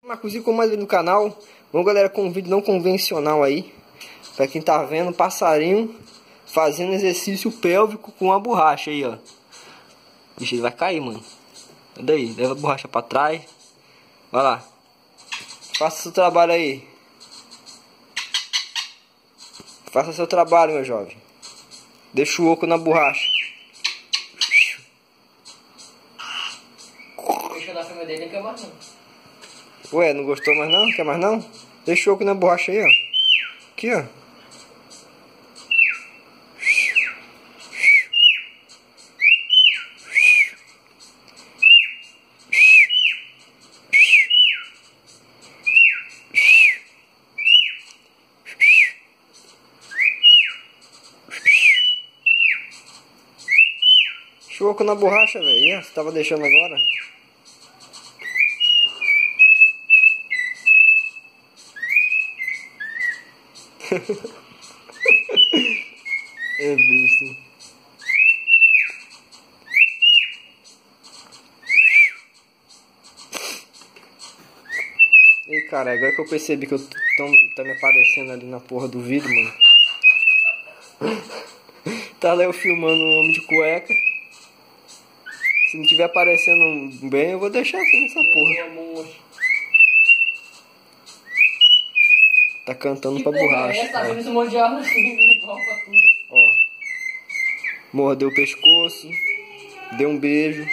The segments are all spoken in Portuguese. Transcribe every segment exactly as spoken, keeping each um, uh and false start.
Marcosinho com mais vídeo no canal. Bom, galera, com um vídeo não convencional aí. Pra quem tá vendo, passarinho fazendo exercício pélvico com a borracha aí, ó. Bicho, ele vai cair, mano. Olha aí, leva a borracha pra trás. Vai lá. Faça seu trabalho aí. Faça seu trabalho, meu jovem. Deixa o oco na borracha. Deixa eu dar a cama dele, não quer mais não. Ué, não gostou mais não? Quer mais não? Deixa o oco na borracha aí, ó. Aqui, ó. Choco na borracha, velho. Você tava deixando agora? É besta. Ei, cara, agora que eu percebi que eu tô, tá me aparecendo ali na porra do vídeo, mano. Tá lá eu filmando um homem de cueca. Se não tiver aparecendo bem, eu vou deixar assim nessa porra. Tá cantando que pra borracha. É, tá vendo esse monte de arma assim, igual pra tudo. Ó. Mordeu o pescoço. Deu um beijo.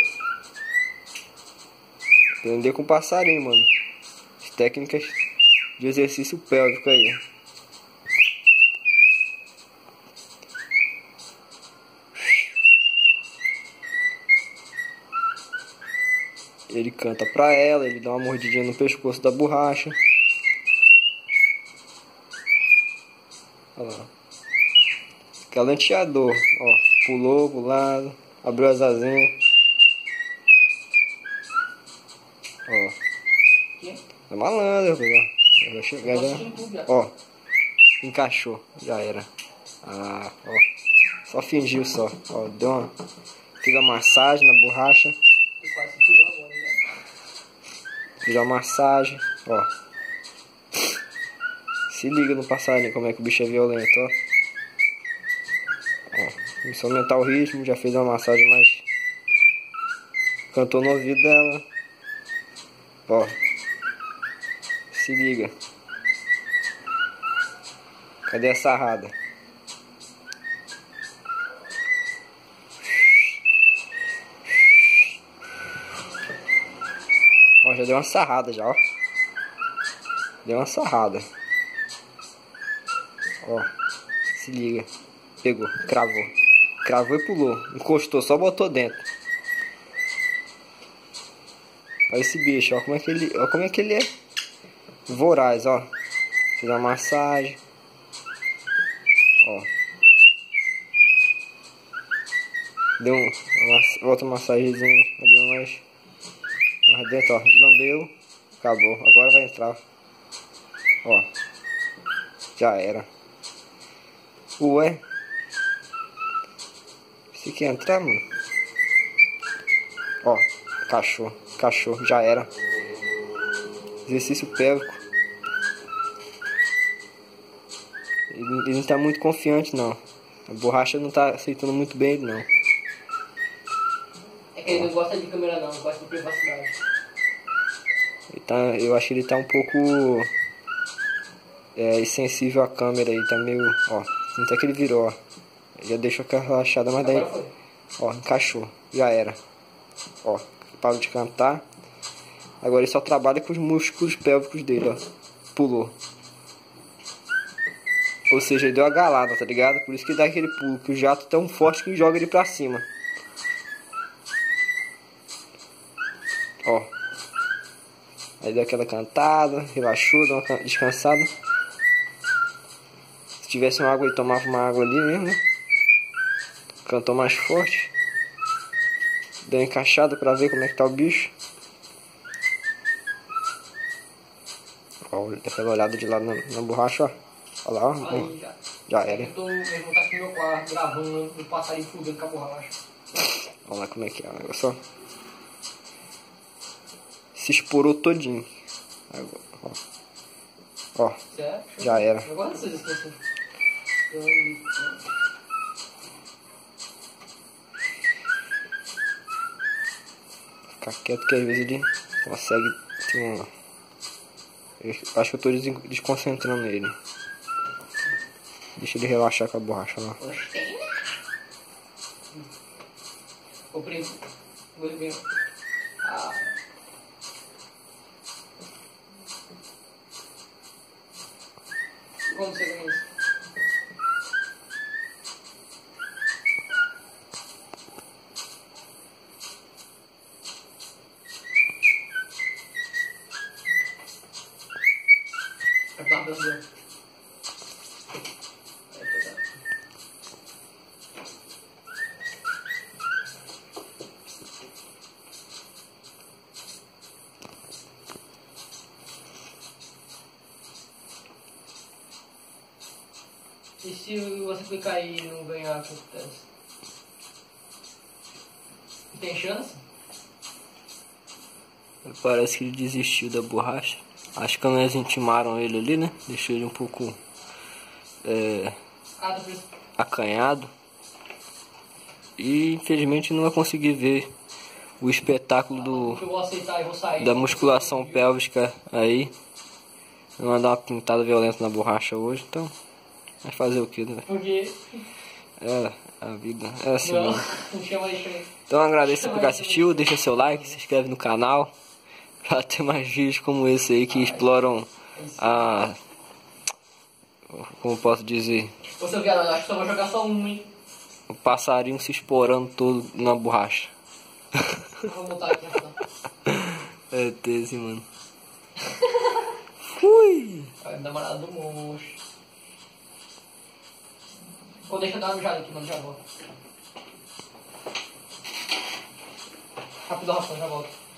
Aprender com passarinho, mano. As técnicas de exercício pélvico aí. Ele canta pra ela, ele dá uma mordidinha no pescoço da borracha. Olha lá. Galanteador, ó. Pulou pro lado, abriu as asinhas. Ó. É malandro, ó. Vai chegar já. Ó. Encaixou, já era. Ah, ó. Só fingiu só. Ó, deu uma. Fiz a massagem na borracha. Fiz a massagem, ó. Se liga no passarinho como é que o bicho é violento, ó. Ó, começou a aumentar o ritmo, já fez uma massagem mais. Cantou no ouvido dela. Ó. Se liga. Cadê a sarrada? Ó, já deu uma sarrada já, ó. Deu uma sarrada. Ó, se liga. Pegou, cravou. Cravou e pulou. Encostou, só botou dentro. Olha esse bicho, ó como é que ele, ó como é que ele é voraz, ó. Fiz uma massagem. Ó. Deu um, uma, outra massagenzinha ali mais, mais dentro, ó. Lambeu. Acabou. Agora vai entrar. Ó. Já era. Ué. Você quer entrar, mano? Ó. Cachorro. Cachorro. Já era. Exercício pélvico. Ele, ele não tá muito confiante, não. A borracha não tá aceitando muito bem ele, não. É que ele não gosta de câmera, não. Não gosta de privacidade. Ele tá, eu acho que ele tá um pouco é, insensível à câmera aí, tá meio, ó, até que ele virou, ó, já deixou relaxada, mas daí, ó, encaixou, já era, ó, parou de cantar, agora ele só trabalha com os músculos pélvicos dele, ó, pulou, ou seja, ele deu a galada, tá ligado? Por isso que dá aquele pulo, que o jato é tão forte que joga ele pra cima, ó. Aí deu aquela cantada, relaxou, deu uma descansada. Se tivesse uma água, ele tomava uma água ali mesmo, né? Cantou mais forte. Deu uma encaixada pra ver como é que tá o bicho. Ó, aquela olhada de lado na, na borracha, ó. Olha lá, ó. Aí, já. Já era. Eu tô, eu vou estar aqui no meu quarto gravando o passarinho fudendo com a borracha. Olha lá como é que é o negócio, ó. Se esporou todinho. Agora, ó. Ó, Certo? já era. Eu gosto dessas coisas. Ficar quieto que às vezes ele consegue ter uma... Eu acho que eu tô des- desconcentrando ele. Deixa ele relaxar com a borracha lá. O primo. Vou ver. Ah. Como você ganha isso? É pra dar. E se você clicar e não ganhar, o que acontece? Tem chance? Parece que ele desistiu da borracha. Acho que quando eles intimaram ele ali, né? Deixou ele um pouco é, Ah, tô preso. acanhado. E infelizmente não vai conseguir ver o espetáculo do, Eu vou aceitar e vou sair. da musculação pélvica aí. Vou mandar uma pintada violenta na borracha hoje, então vai fazer o que, né? Porque. É, a vida é assim Não, mesmo. não chama isso aí. Então agradeço por quem assistiu, deixa seu like, se inscreve no canal pra ter mais vídeos como esse aí que exploram a... como posso dizer? Ô seu viado, eu acho que só vou jogar só um, hein? O passarinho se esporando todo na borracha. Eu vou montar aqui, rapidão. É tese, mano. Fui! Vai me dar uma do mocho. Ou deixa eu dar uma mijada aqui, mano, já volto. Rápido, rapidão, já volto.